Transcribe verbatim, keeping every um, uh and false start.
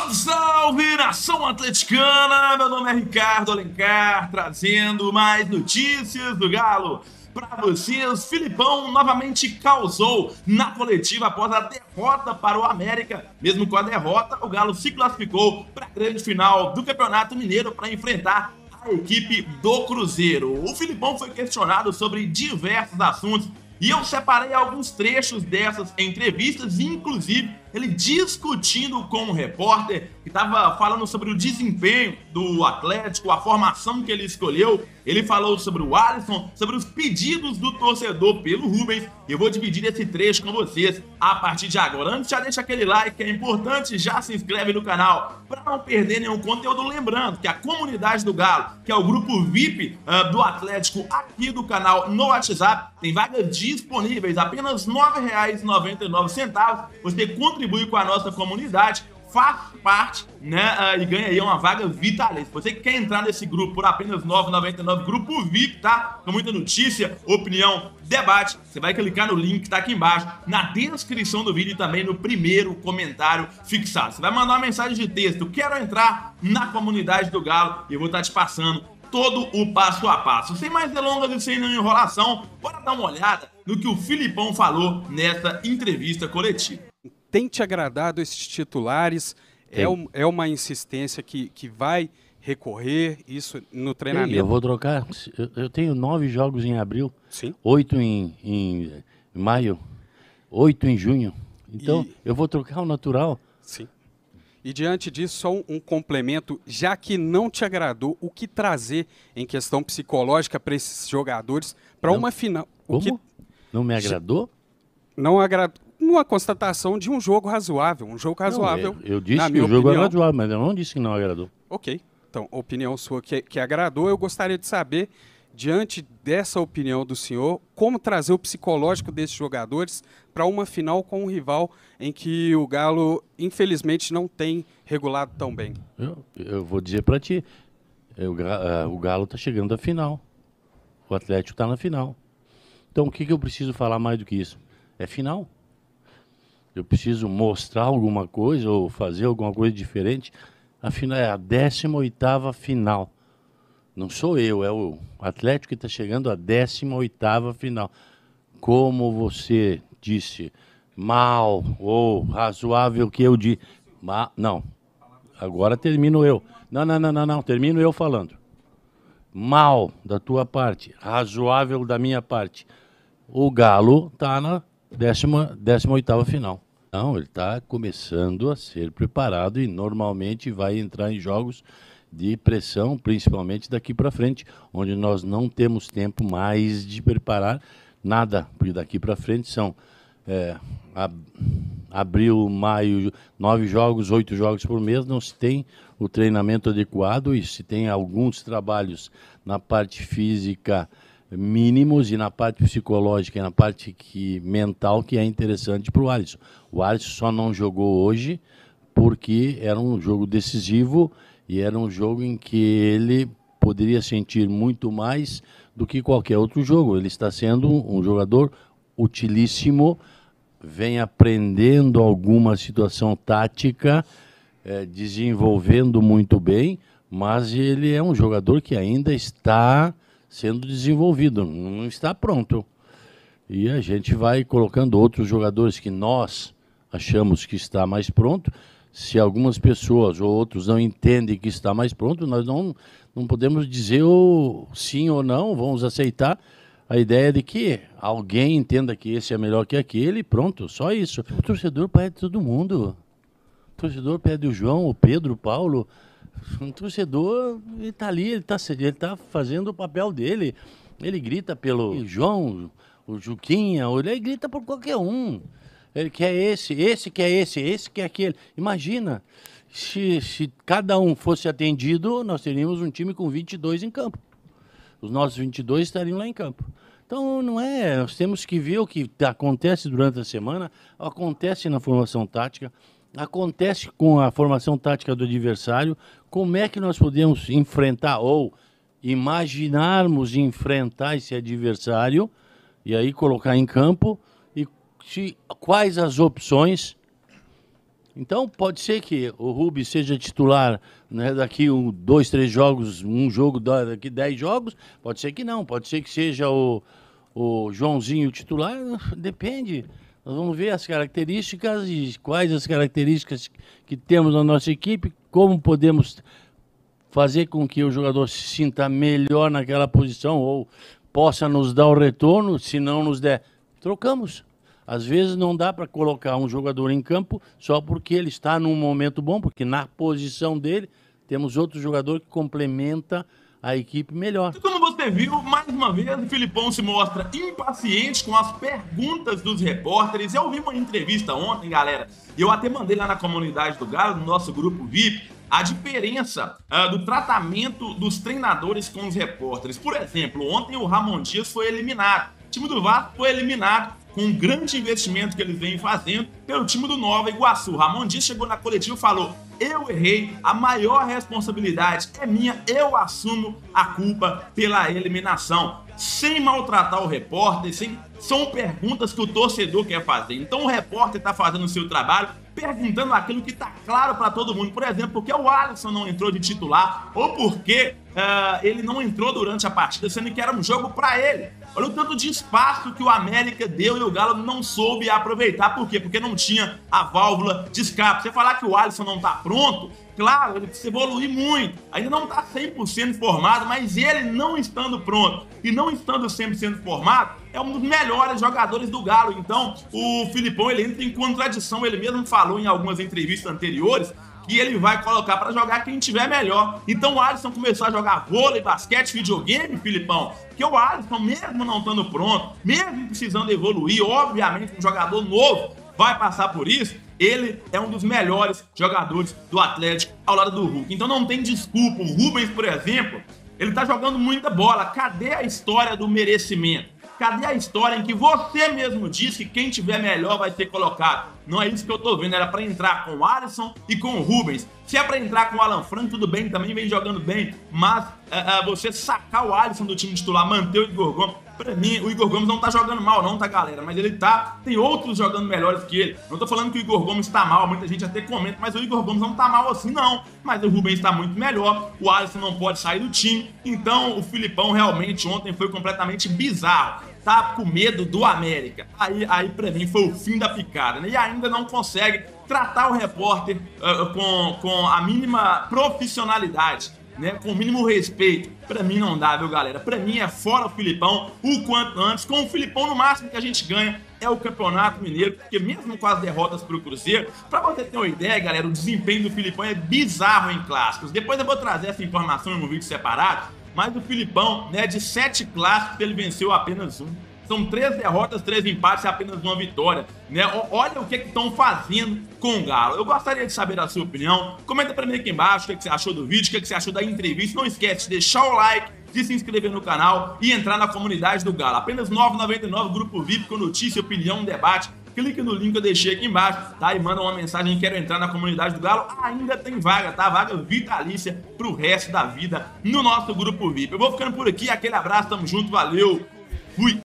Salve, salve, nação atleticana! Meu nome é Ricardo Alencar, trazendo mais notícias do Galo para vocês. Filipão novamente causou na coletiva após a derrota para o América. Mesmo com a derrota, o Galo se classificou para a grande final do Campeonato Mineiro para enfrentar a equipe do Cruzeiro. O Filipão foi questionado sobre diversos assuntos e eu separei alguns trechos dessas entrevistas, inclusive ele discutindo com um repórter que estava falando sobre o desempenho do Atlético, a formação que ele escolheu. Ele falou sobre o Alisson, sobre os pedidos do torcedor pelo Rubens. Eu vou dividir esse trecho com vocês a partir de agora. Antes, já deixa aquele like que é importante, já se inscreve no canal para não perder nenhum conteúdo. Lembrando que a comunidade do Galo, que é o grupo V I P uh, do Atlético aqui do canal no WhatsApp, tem vagas disponíveis, apenas nove reais e noventa e nove centavos. Você contribui com a nossa comunidade, faz parte, né, uh, e ganha aí uma vaga vitalícia. Você que quer entrar nesse grupo por apenas nove reais e noventa e nove centavos, grupo V I P, tá? Com muita notícia, opinião, debate, você vai clicar no link que tá aqui embaixo, na descrição do vídeo e também no primeiro comentário fixado. Você vai mandar uma mensagem de texto: quero entrar na comunidade do Galo, e eu vou estar te passando todo o passo a passo. Sem mais delongas e sem nenhuma enrolação, bora dar uma olhada no que o Filipão falou nessa entrevista coletiva. Tem te agradado esses titulares? É, um, é uma insistência que, que vai recorrer isso no treinamento? Ei, eu vou trocar. Eu, eu tenho nove jogos em abril, Sim. oito em, em maio, oito em junho. Então, E... eu vou trocar o natural. Sim. E diante disso, só um, um complemento, já que não te agradou, o que trazer em questão psicológica para esses jogadores para uma final? O Como? Que... Não me agradou? Não agradou. Uma constatação de um jogo razoável, um jogo razoável. Não, eu, eu disse na que minha o jogo opinião. é razoável, mas eu não disse que não agradou. Ok, então, opinião sua que, que agradou. Eu gostaria de saber, diante dessa opinião do senhor, como trazer o psicológico desses jogadores para uma final com um rival em que o Galo, infelizmente, não tem regulado tão bem. Eu, eu vou dizer para ti, eu, uh, o Galo está chegando à final, o Atlético está na final. Então, o que, que eu preciso falar mais do que isso? É final. Eu preciso mostrar alguma coisa ou fazer alguma coisa diferente. Afinal, é a décima oitava final. Não sou eu, é o Atlético que está chegando à décima oitava final. Como você disse, mal ou razoável que eu disse. Ma... Não, agora termino eu. Não, não, não, não, não, termino eu falando. Mal da tua parte, razoável da minha parte. O Galo está na décima, décima oitava final. Não, ele está começando a ser preparado e normalmente vai entrar em jogos de pressão, principalmente daqui para frente, onde nós não temos tempo mais de preparar nada, porque daqui para frente são é, ab abril, maio, nove jogos, oito jogos por mês, não se tem o treinamento adequado e se tem alguns trabalhos na parte física mínimos e na parte psicológica e na parte que, mental que é interessante para o Alisson. O Alisson só não jogou hoje porque era um jogo decisivo e era um jogo em que ele poderia sentir muito mais do que qualquer outro jogo. Ele está sendo um jogador utilíssimo, vem aprendendo alguma situação tática, é, desenvolvendo muito bem, mas ele é um jogador que ainda está sendo desenvolvido, não está pronto. E a gente vai colocando outros jogadores que nós achamos que está mais pronto. Se algumas pessoas ou outros não entendem que está mais pronto, nós não, não podemos dizer o sim ou não, vamos aceitar a ideia de que alguém entenda que esse é melhor que aquele, pronto, só isso. O torcedor pede todo mundo. O torcedor pede o João, o Pedro, o Paulo. Um torcedor, ele está ali, ele está ele tá fazendo o papel dele. Ele grita pelo João, o Juquinha, ele grita por qualquer um. Ele quer esse, esse quer esse, esse quer aquele. Imagina, se, se cada um fosse atendido, nós teríamos um time com vinte e dois em campo. Os nossos vinte e dois estariam lá em campo. Então, não é, nós temos que ver o que acontece durante a semana, acontece na formação tática, acontece com a formação tática do adversário, como é que nós podemos enfrentar ou imaginarmos enfrentar esse adversário e aí colocar em campo e se, quais as opções Então, pode ser que o Rubens seja titular, né, daqui um, dois, três jogos, um jogo, daqui dez jogos. Pode ser que não. Pode ser que seja o, o Joãozinho titular. Depende. Nós vamos ver as características e quais as características que temos na nossa equipe, como podemos fazer com que o jogador se sinta melhor naquela posição ou possa nos dar o retorno. Se não nos der, trocamos. Às vezes não dá para colocar um jogador em campo só porque ele está num momento bom, porque na posição dele temos outro jogador que complementa a equipe melhor. E como você viu, mais uma vez o Filipão se mostra impaciente com as perguntas dos repórteres. Eu vi uma entrevista ontem, galera, e eu até mandei lá na comunidade do Galo, no nosso grupo V I P, a diferença uh, do tratamento dos treinadores com os repórteres. Por exemplo, ontem o Ramon Dias foi eliminado. O time do Vasco foi eliminado com um grande investimento que eles vêm fazendo pelo time do Nova Iguaçu. Ramon Dias chegou na coletiva e falou: eu errei, a maior responsabilidade é minha, eu assumo a culpa pela eliminação. Sem maltratar o repórter, sem... são perguntas que o torcedor quer fazer. Então o repórter está fazendo o seu trabalho, perguntando aquilo que está claro para todo mundo. Por exemplo, por que o Alisson não entrou de titular, ou por que uh, ele não entrou durante a partida, sendo que era um jogo para ele. Olha o tanto de espaço que o América deu e o Galo não soube aproveitar. Por quê? Porque não tinha a válvula de escape. Você falar que o Alisson não está pronto, claro, ele precisa evoluir muito. Ainda não está cem por cento formado, mas ele não estando pronto e não estando cem por cento formado, é um dos melhores jogadores do Galo. Então, o Filipão, ele entra em contradição. Ele mesmo falou em algumas entrevistas anteriores que ele vai colocar para jogar quem tiver melhor. Então o Alisson começou a jogar vôlei, basquete, videogame, Filipão, que o Alisson, mesmo não estando pronto, mesmo precisando evoluir, obviamente um jogador novo vai passar por isso, ele é um dos melhores jogadores do Atlético ao lado do Hulk. Então não tem desculpa. O Rubens, por exemplo, ele tá jogando muita bola. Cadê a história do merecimento? Cadê a história em que você mesmo disse que quem tiver melhor vai ser colocado? Não é isso que eu tô vendo. Era pra entrar com o Alisson e com o Rubens. Se é pra entrar com o Alan Franco, tudo bem, também vem jogando bem. Mas uh, uh, você sacar o Alisson do time titular, manter o Igor Gomes, pra mim, o Igor Gomes não tá jogando mal não, tá, galera? Mas ele tá, tem outros jogando melhores que ele. Não tô falando que o Igor Gomes tá mal, muita gente até comenta, mas o Igor Gomes não tá mal assim, não. Mas o Rubens tá muito melhor, o Alisson não pode sair do time. Então o Filipão realmente ontem foi completamente bizarro. Tá com medo do América. Aí, aí pra mim foi o fim da picada, né? E ainda não consegue tratar o repórter uh, com, com a mínima profissionalidade, né? Com o mínimo respeito. Pra mim não dá, viu, galera? Pra mim é fora o Filipão o quanto antes. Com o Filipão, no máximo que a gente ganha é o Campeonato Mineiro, porque mesmo com as derrotas pro Cruzeiro, pra você ter uma ideia, galera, o desempenho do Filipão é bizarro em clássicos. Depois eu vou trazer essa informação em um vídeo separado. Mas o Filipão, né, de sete clássicos, ele venceu apenas um. São três derrotas, três empates e apenas uma vitória, né? Olha o que estão fazendo com o Galo. Eu gostaria de saber a sua opinião. Comenta pra mim aqui embaixo o que, que você achou do vídeo, o que, que você achou da entrevista. Não esquece de deixar o like, de se inscrever no canal e entrar na comunidade do Galo. Apenas nove reais e noventa e nove centavos, grupo V I P com notícia, opinião, debate. Clique no link que eu deixei aqui embaixo, tá? E manda uma mensagem: quero entrar na comunidade do Galo. Ainda tem vaga, tá? Vaga vitalícia pro resto da vida no nosso grupo V I P. Eu vou ficando por aqui, aquele abraço, tamo junto, valeu, fui!